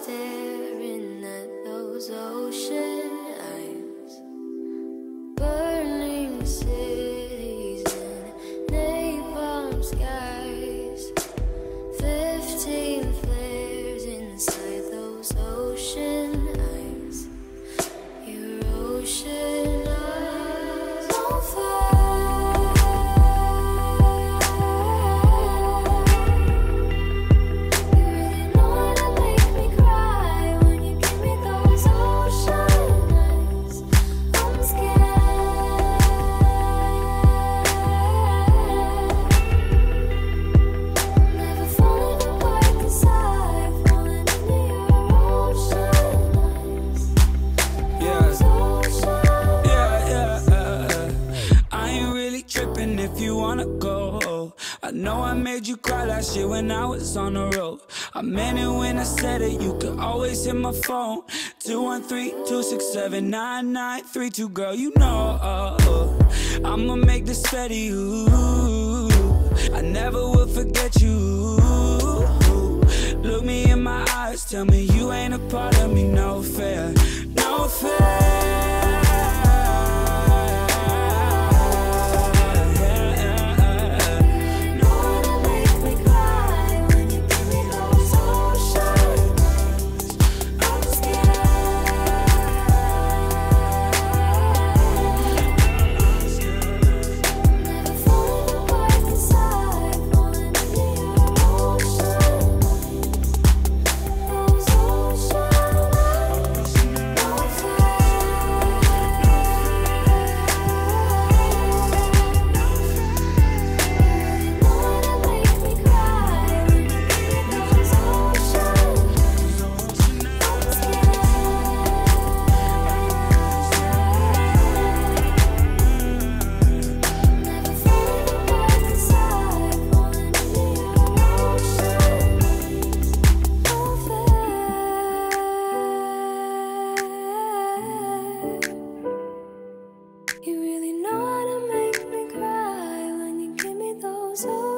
staring at those ocean eyes, burning cities and napalm skies, 15 flares inside those ocean eyes, your ocean eyes on fire. You really know how to make me cry when you give me those ocean eyes. I'm scared. Never falling apart 'cause I've fallen into your ocean eyes. Those ocean I ain't really trippin' if you wanna go. I know I made you cry last year when I was on the road. I meant it when I said it, you could always hit my phone. 213-267-9932, girl, you know I'ma make this fetty, ooh. I never will forget you. Look me in my eyes, tell me you ain't a part of me, no fair, no fair. You really know how to make me cry when you give me those